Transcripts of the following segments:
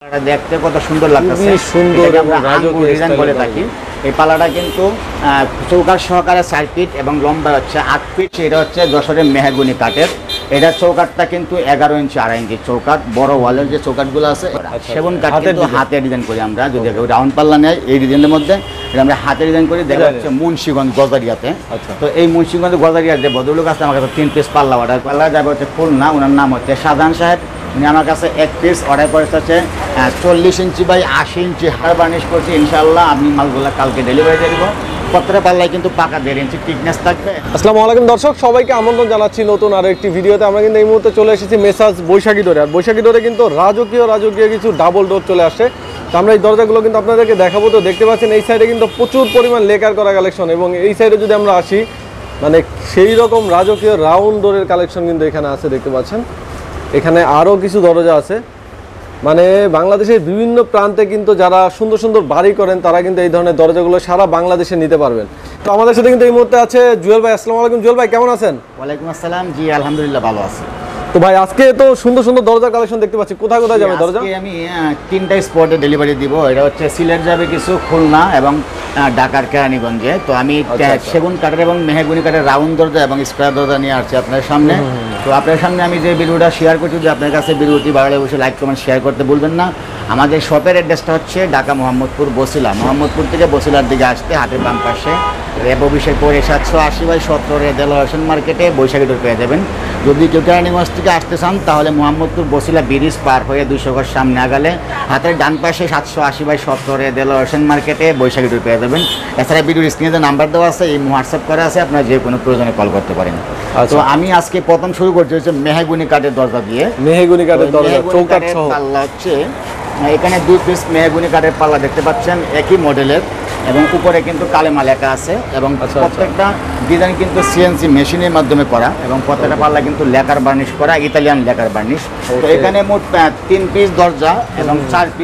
দেখতে কত সুন্দর লাগতেছে, সুন্দর আমরা আঙ্গুর ডিজাইন বলে থাকি। এই পাল্লাটা কিন্তু চৌকাঠ সহকারে 4 ফিট এবং লম্বা হচ্ছে 8 ফিট। এটা হচ্ছে যশোরের মেহগনি কাঠের। এটা চৌকাঠটা কিন্তু 11 ইঞ্চি 2.5 ইঞ্চি চৌকাঠ। বড় ওয়ালের যে চৌকাঠগুলো আছে সেগুন কাঠ কিন্তু হাতে ডিজাইন করি আমরা। যদি রাউন্ড পাল্লা নেয় এই ডিজাইনের মধ্যে এটা আমরা হাতে ডিজাইন করি। দেখা যাচ্ছে মুন্সিগঞ্জ গজারিয়াতে। তো এই মুন্সিগঞ্জ গজারিয়ার যে ভদ্রলোক আছে আমার কাছে 3 পিস পাল্লা অর্ডার। পাল্লা যাবে হচ্ছে খুলনা, ওনার নাম হচ্ছে শাহজাহান সাহেব। উনি আমার কাছে 1 পিস অর্ডার করেছে হচ্ছে 40 ইঞ্চি বাই 80 ইঞ্চি হাড় বার্নিশ করছি। ইনশাআল্লাহ আমি মালগুলো কালকে ডেলিভারি দিয়ে দেবো। প্রত্যেকটা পাল্লায় কিন্তু পাকা 1.5 ইঞ্চি থিকনেস থাকবে। আসসালামু আলাইকুম দর্শক, সবাইকে আমন্ত্রণ জানাচ্ছি নতুন আরো একটি ভিডিওতে। আমরা কিন্তু এই মুহূর্তে চলে এসেছি মেসাজ বৈশাখী ডোরে। আর বৈশাখী ডোরে কিন্তু রাজকীয় কিছু ডাবল ডোর চলে আসছে। তো আমরা এই দরজাগুলো কিন্তু আপনাদেরকে দেখাবো। তো দেখতে পাচ্ছেন এই সাইডে কিন্তু প্রচুর পরিমাণ লেকার করা কালেকশন, এবং এই সাইডে যদি আমরা আসি মানে সেই রকম রাজকীয় রাউন্ড ডোরের কালেকশন কিন্তু এখানে আছে। দেখতে পাচ্ছেন এখানে আরও কিছু দরজা আছে। মানে বাংলাদেশের বিভিন্ন প্রান্তে কিন্তু যারা সুন্দর সুন্দর বাড়ি করেন তারা কিন্তু এই ধরনের দরজাগুলো সারা বাংলাদেশে নিতে পারবেন। তো আমাদের সাথে কিন্তু এই মুহূর্তে আছে জুয়েল ভাই। আসসালামু আলাইকুম জুয়েল ভাই, কেমন আছেন? ওয়ালাইকুম আসসালাম। জি আলহামদুলিল্লাহ ভালো আছি। তো ভাই আজকে তো সুন্দর সুন্দর দরজার কালেকশন দেখতে পাচ্ছি, কোথায় কোথায় যাবে দরজা? আমি 3টা স্পটে ডেলিভারি দিব। এটা হচ্ছে সিলেট যাবে কিছু, খুলনা এবং ঢাকার কেরানীগঞ্জে। তো আমি সেগুন কাঠের এবং মেহগনি কাঠের রাউন্ড দরজা এবং স্কোয়ার দরজা নিয়ে আসছি আপনার সামনে। তো আপনার সামনে আমি যে ভিডিওটা শেয়ার করছি, যদি আপনার কাছে ভিডিওটি ভালো লাগে অবশ্যই লাইক কমেন্ট শেয়ার করতে ভুলবেন না। আমাদের শপের অ্যাড্রেসটা হচ্ছে ঢাকা মোহাম্মদপুর বসিলা। মোহাম্মদপুর থেকে বসিলার দিকে আসতে হাতের বাম পাশে র্যাব অফিসের পরে 780/17 রেদেলা রসুন মার্কেটে বৈশাখী ডোর পেয়ে যাবেন। যদি কেউ কেরানীগঞ্জ থেকে আসতে চান তাহলে মোহাম্মদপুর বসিলা ব্রিজ পার হয়ে 200 গজ সামনে আগালে হাতের ডান পাশে 780/17 রেদেলা রসুন মার্কেটে বৈশাখী ডোর পেয়ে যাবেন। এছাড়া ভিডিওর স্ক্রিনে যে নাম্বার দেওয়া আছে এই হোয়াটসঅ্যাপ করা আছে, আপনারা যে কোনো প্রয়োজনে কল করতে পারেন। তো আমি আজকে প্রথম শুরু করছি হচ্ছে মেহগনি কাঠের দরজা দিয়ে। মেহগনি কাঠের দরজা চৌকাঠ সহ পাল্লা হচ্ছে এখানে 2 পিস মেহগনি কাঠের পাল্লা দেখতে পাচ্ছেন একই মডেলের, এবং উপরে কিন্তু কালেমা লেখা আছে, এবং প্রত্যেকটা ডিজাইন কিন্তু সিএনসি মেশিনের মাধ্যমে করা, এবং প্রত্যেকটা পাল্লা কিন্তু লেকার বার্নিশ করা, ইতালিয়ান লেকার বার্নিশ। তো এখানে মোট 3 পিস দরজা এবং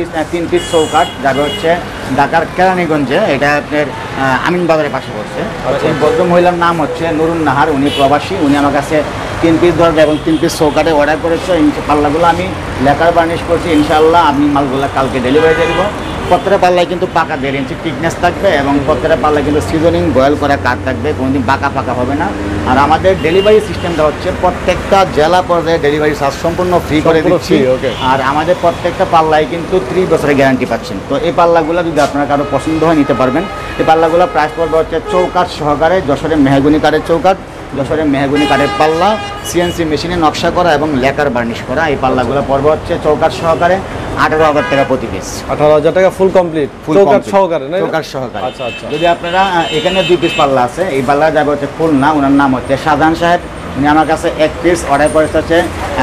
3 পিস চৌকাঠ যাবে হচ্ছে ঢাকার কেরানীগঞ্জে। এটা আপনার আমিন বাজারের পাশে পড়ছে। এই ভদ্র মহিলার নাম হচ্ছে নুরুন নাহার, উনি প্রবাসী। উনি আমার কাছে 3 পিস দরজা এবং 3 পিস চৌকাঠে অর্ডার করেছে। পাল্লাগুলো আমি লেকার বার্নিশ করছি। ইনশাআল্লাহ আমি মালগুলো কালকে ডেলিভারি দিয়ে দেবো। প্রত্যেকটা পাল্লায় কিন্তু পাকা 1.5 ইঞ্চি থিকনেস থাকবে, এবং প্রত্যেকটা পাল্লায় কিন্তু সিজনিং বয়েল করা কাঠ থাকবে, কোনোদিন পাকা হবে না। আর আমাদের ডেলিভারি সিস্টেমটা হচ্ছে প্রত্যেকটা জেলা পর্যায়ে ডেলিভারি চার্জ সম্পূর্ণ ফ্রি করে দিচ্ছি। আর আমাদের প্রত্যেকটা পাল্লায় কিন্তু 30 বছরের গ্যারান্টি পাচ্ছেন। তো এই পাল্লাগুলো যদি আপনার কারো পছন্দ হয় নিতে পারবেন। এই পাল্লাগুলো প্রাইস পড়বে হচ্ছে চৌকাঠ সহকারে যশোরের মেহগনি কাঠের চৌকাঠ, যশোরের মেহগনি কাঠের পাল্লা, সিএনসি মেশিনে নকশা করা এবং লেকার বার্নিশ করা। এই পাল্লাগুলো পড়বে হচ্ছে চৌকাঠ সহকারে 18,000 টাকা প্রতি পিস। 18,000 টাকা ফুল কমপ্লিট চৌকাঠ সহকারে? চৌকাঠ সহকারে। আচ্ছা আচ্ছা। যদি আপনারা এখানে 2 পিস পাল্লা আছে, এই পাল্লা যাবে হচ্ছে খুলনা, ওনার নাম হচ্ছে শাহজাহান সাহেব। উনি আমার কাছে 1 পিস অর্ডার করেছে হচ্ছে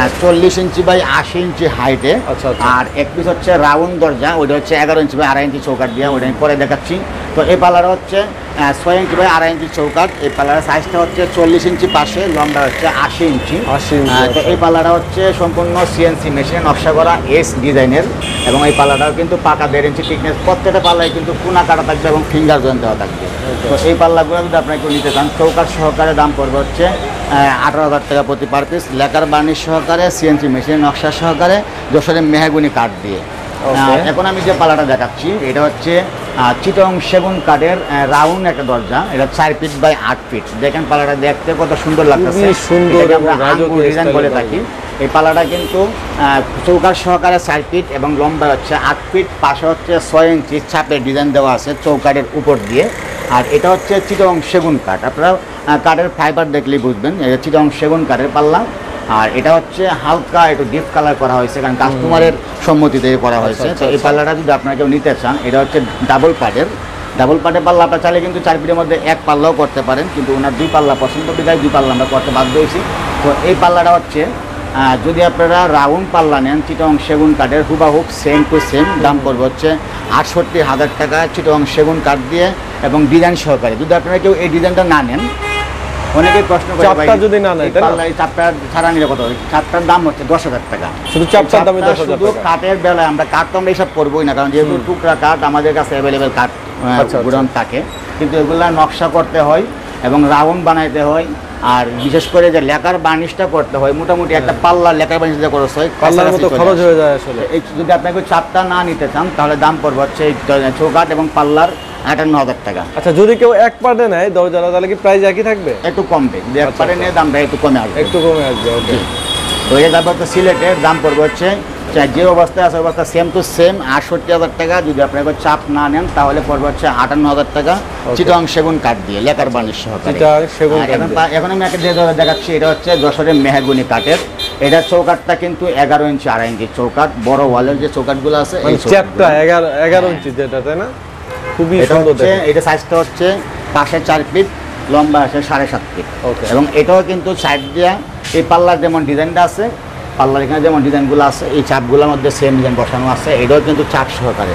40 ইঞ্চি বাই 80 ইঞ্চি হাইটে। আর 1 পিস হচ্ছে রাউন্ড দরজা, ওইটা হচ্ছে 11 ইঞ্চি বাই 2.5 ইঞ্চি চৌকাঠ দিয়ে, ওইটা আমি পরে দেখাচ্ছি। তো এই পাল্লাটা হচ্ছে 6 ইঞ্চি বাই 2.5 ইঞ্চি চৌকাঠ। এই পাল্লার সাইজটা হচ্ছে 40 ইঞ্চি পাশে, লম্বা হচ্ছে 80 ইঞ্চি। তো এই পাল্লাটা হচ্ছে সম্পূর্ণ সিএনসি মেশিনে নকশা করা এস ডিজাইনের, এবং এই পাল্লাটাও কিন্তু পাকা 1.5 ইঞ্চি থিকনেস। প্রত্যেকটা পাল্লায় কিন্তু কোনা কাটা থাকবে এবং ফিঙ্গার জয়েন্ট দেওয়া থাকবে। তো এই পাল্লাগুলো যদি আপনাকে নিতে চান চৌকাঠ সহকারে দাম পড়বে হচ্ছে 18,000 টাকা প্রতি পার পিস, লেকার বার্নিশ সহকারে, সিএনসি মেশিনের নকশা সহকারে, যশোরের মেহগনি কাঠ দিয়ে। এখন আমি যে পাল্লাটা দেখাচ্ছি এটা হচ্ছে চিটং সেগুন কাঠের রাউন্ড একটা দরজা। এটা 4 ফিট বাই 8 ফিট। দেখেন পাল্লাটা দেখতে কত সুন্দর লাগতেছে, সুন্দর আমরা আঙ্গুর ডিজাইন বলে থাকি। এই পাল্লাটা কিন্তু চৌকাঠ সহকারে 4 ফিট এবং লম্বা হচ্ছে 8 ফিট, পাশে হচ্ছে 6 ইঞ্চি ছাপের ডিজাইন দেওয়া আছে চৌকাঠের উপর দিয়ে। আর এটা হচ্ছে চিটং সেগুন কাঠ। আপনারা কাঠের ফাইবার দেখলেই বুঝবেন এটা চিটং সেগুন কাঠের পাল্লা। আর এটা হচ্ছে হালকা একটু ডিপ কালার করা হয়েছে, কারণ কাস্টমারের সম্মতিতে করা হয়েছে। তো এই পাল্লাটা যদি আপনারা কেউ নিতে চান, এটা হচ্ছে ডাবল পাটের পাল্লা। আপনার চাইলে কিন্তু 4 ফিটের মধ্যে 1 পাল্লাও করতে পারেন, কিন্তু ওনার 2 পাল্লা পছন্দ বিধায় 2 পাল্লা আমরা করতে বাধ্য হয়েছি। তো এই পাল্লাটা হচ্ছে যদি আপনারা রাউন্ড পাল্লা নেন চিটং সেগুন কাঠের হুবাহুব সেম টু সেম, দাম পড়বে হচ্ছে 68,000 টাকা চিটং সেগুন কাঠ দিয়ে এবং ডিজাইন সহকারে। যদি আপনারা কেউ এই ডিজাইনটা না নেন, অনেকে প্রশ্ন করে চাপটা যদি না নেয় পাল্লা চাপটা ছাড়া নিলে কত? চাপটার দাম হচ্ছে 10,000 টাকা। শুধু চাপটার দামই 10,000 টাকা। শুধু কাঠের বেলায় আমরা কাঠ তো আমরা এইসব করবোই না, কারণ যেহেতু টুকরা কাঠ আমাদের কাছে অ্যাভেলেবেল কাঠ গোডাউন থাকে, কিন্তু এগুলা নকশা করতে হয় এবং রাউন্ড বানাইতে হয়, আর বিশেষ করে যে লেকার বার্নিশটা করতে হয়, মোটামুটি একটা পাল্লা লেকার বার্নিশ যে খরচ হয় পাল্লার মতো খরচ হয়ে যায় আসলে। এই যদি আপনাকে চাপটা না নিতে চান তাহলে দাম পড়বে হচ্ছে এই চৌকাঠ এবং পাল্লার 58,000 টাকা। আচ্ছা, যদি কেউ এক পার্টে নেয় দরজাটা, তাহলে কি প্রাইস একই থাকবে? একটু কমবে, যদি এক পারে নিয়ে দামটা একটু কমে আসবে, একটু কমে আসবে। ওকে। তো এই তারপর তো সিলেটের দাম পড়বে হচ্ছে যে অবস্থায় আছে অবস্থা সেম টু সেম 68,000 টাকা। যদি আপনার চাপ না নেন তাহলে পড়বে হচ্ছে 58,000 টাকা, চিটাং সেগুন কাঠ দিয়ে লেকার বার্নিশ সহকারে। এখন আমি একটা যে দেখাচ্ছি, এটা হচ্ছে যশোরের মেহগুনি কাঠের। এটা চৌকাঠটা কিন্তু 11 ইঞ্চি 2.5 ইঞ্চি চৌকাঠ, বড় ওয়ালের যে চৌকাঠগুলো আছে এই চ্যাপটা 11 ইঞ্চি যেটা, তাই না? খুবই সুন্দর। এটা সাইজটা হচ্ছে পাশে 4 ফিট, লম্বা আছে 7.5 ফিট। এবং এটাও কিন্তু সাইড দিয়া এই পাল্লার যেমন ডিজাইনটা আছে, পাল্লার এখানে যেমন ডিজাইনগুলো আছে এই চাপগুলোর মধ্যে সেম ডিজাইন বসানো আছে। এটাও কিন্তু চাপ সহকারে,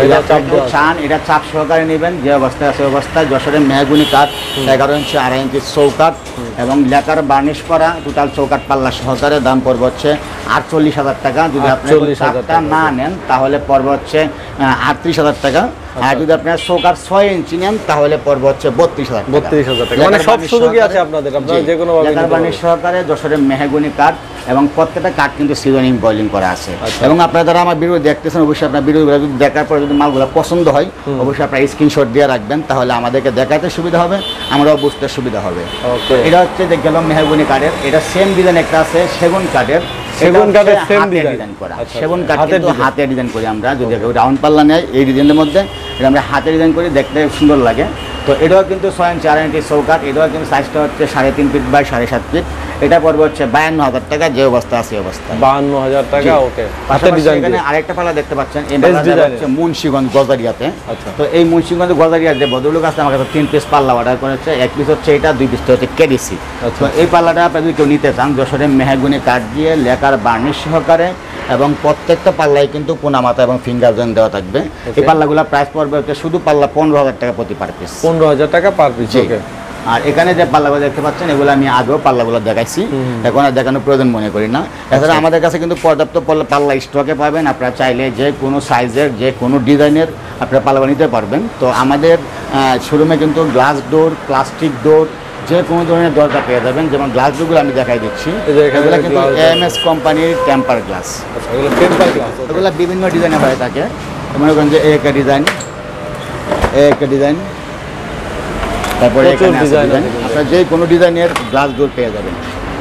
চান এটা চাপ সহকারে নেবেন যে অবস্থায় আছে অবস্থায়। যশোরের মেহগুনি কাঠ 11 ইঞ্চি 2.5 ইঞ্চি চৌকাঠ এবং লেকার বার্নিশ করা টোটাল চৌকাঠ পাল্লা সহকারে দাম পড়বে হচ্ছে 48,000 টাকা। যদি আপনি চাপটা না নেন তাহলে পড়বে হচ্ছে 38,000 টাকা। আর যদি আপনার চৌকাঠ 6 ইঞ্চি নেন তাহলে পড়বে হচ্ছে 32,000 টাকা। মানে সব সুযোগই আছে আপনাদের, আপনারা যে কোনো ভাবে লেকার বার্নিশ সহকারে যশোরের মেহগুনি কাঠ এবং প্রত্যেকটা কাঠ কিন্তু সিজনিং বয়লিং করা আছে। এবং আপনারা যারা আমার ভিডিও দেখতেছেন অবশ্যই আপনার ভিডিওগুলো যদি দেখার পরে যদি মালগুলো পছন্দ হয় অবশ্যই আপনার স্ক্রিনশট দিয়ে রাখবেন, তাহলে আমাদেরকে দেখাতে সুবিধা হবে, আমরাও বুঝতে সুবিধা হবে। এটা হচ্ছে যে গেল মেহগুনি কাঠের, এটা সেম ডিজাইন একটা আছে সেগুন কাঠের। সেগুন কাঠের সেম ডিজাইন করা, সেগুন কাঠ কিন্তু হাতে ডিজাইন করি আমরা। যদি রাউন্ড পাল্লা নেয় এই ডিজাইনের মধ্যে, এটা আমরা হাতে ডিজাইন করি, দেখতে সুন্দর লাগে। তো এটাও কিন্তু 6 ইঞ্চি 2.5 ইঞ্চি চৌকাঠ, এটাও কিন্তু সাইজটা হচ্ছে 3.5 ফিট বাই 7.5 ফিট। এটা পড়বে হচ্ছে 52,000 টাকা, যে অবস্থা আছে অবস্থা 52,000 টাকা। ওকে। এখানে আরেকটা পাল্লা দেখতে পাচ্ছেন, এই পাল্লাটা হচ্ছে মুন্সিগঞ্জ গজারিয়াতে। তো এই মুন্সিগঞ্জ গজারিয়ার যে ভদ্রলোক আছে আমার কাছে 3 পিস পাল্লা অর্ডার করেছে, 1 পিস হচ্ছে এটা, 2 পিস হচ্ছে কেডিসি। তো এই পাল্লাটা আপনি যদি কেউ নিতে চান যশোরের মেহগুনি কাঠ দিয়ে লেকার বার্নিশ সহকারে এবং প্রত্যেকটা পাল্লায় কিন্তু পোনামাতা এবং ফিঙ্গার জয়েন দেওয়া থাকবে। এই পাল্লাগুলো প্রাইস পড়বে হচ্ছে শুধু পাল্লা 15,000 টাকা প্রতি পার পিস। 15,000 টাকা পার পিস। আর এখানে যে পাল্লাগুলো দেখতে পাচ্ছেন এগুলো আমি আগেও পাল্লাগুলো দেখাইছি, এখন আর দেখানোর প্রয়োজন মনে করি না। এছাড়া আমাদের কাছে কিন্তু পর্যাপ্ত পাল্লা স্টকে পাবেন, আপনারা চাইলে যে কোনো সাইজের যে কোনো ডিজাইনের আপনারা পাল্লা নিতে পারবেন। তো আমাদের শোরুমে কিন্তু গ্লাস ডোর, প্লাস্টিক ডোর, যে কোনো ধরনের দরজা পেয়ে যাবেন। যেমন গ্লাস ডোরগুলো আমি দেখাই দিচ্ছি, এগুলো কিন্তু AMS কোম্পানির টেম্পার গ্লাস। এগুলো বিভিন্ন ডিজাইনে হয়ে থাকে, মনে করেন যে একটা ডিজাইন, একটা ডিজাইন, তারপরে এখানে আছে ডিজাইন, আপনারা যে কোনো ডিজাইনের গ্লাস ডোর পেয়ে যাবেন।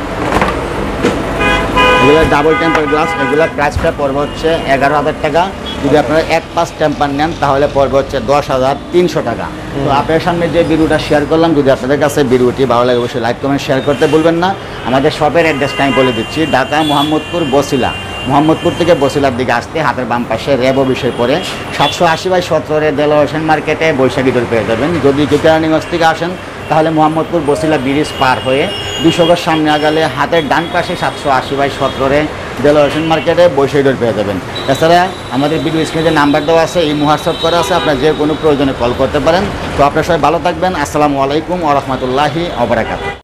এগুলো ডাবল টেম্পার গ্লাস, এগুলো প্রাইসটা পড়বে হচ্ছে 11,000 টাকা। যদি আপনারা 1 পাঁচ টেম্পার নেন তাহলে পড়বে হচ্ছে 10,300 টাকা। তো আপনার সামনে যে ভিডিওটা শেয়ার করলাম, যদি আপনাদের কাছে ভিডিওটি ভালো লাগে অবশ্যই লাইক কমেন্ট শেয়ার করতে ভুলবেন না। আমাদের শপের অ্যাড্রেসটা আমি বলে দিচ্ছি, ঢাকা মোহাম্মদপুর বসিলা। মোহাম্মদপুর থেকে বসিলার দিকে আসতে হাতের বাম পাশে র্যাব অফিসের পরে 780/17 দেলোয়ার হোসেন মার্কেটে বৈশাখী ডোর পেয়ে যাবেন। যদি কেরানীগঞ্জ থেকে আসেন তাহলে মোহাম্মদপুর বসিলা ব্রিজ পার হয়ে 200 গজ সামনে আগালে হাতের ডান পাশে 780/17 দেলোয়ার হোসেন মার্কেটে বৈশাখী ডোর পেয়ে যাবেন। এছাড়া আমাদের ভিডিও স্ক্রিনে যে নাম্বার দেওয়া আছে এই হোয়াটসঅ্যাপ করা আছে, আপনার যে কোনো প্রয়োজনে কল করতে পারেন। তো আপনারা সবাই ভালো থাকবেন। আসসালামু আলাইকুম ওয়া রাহমাতুল্লাহি ওয়া বারাকাতুহু।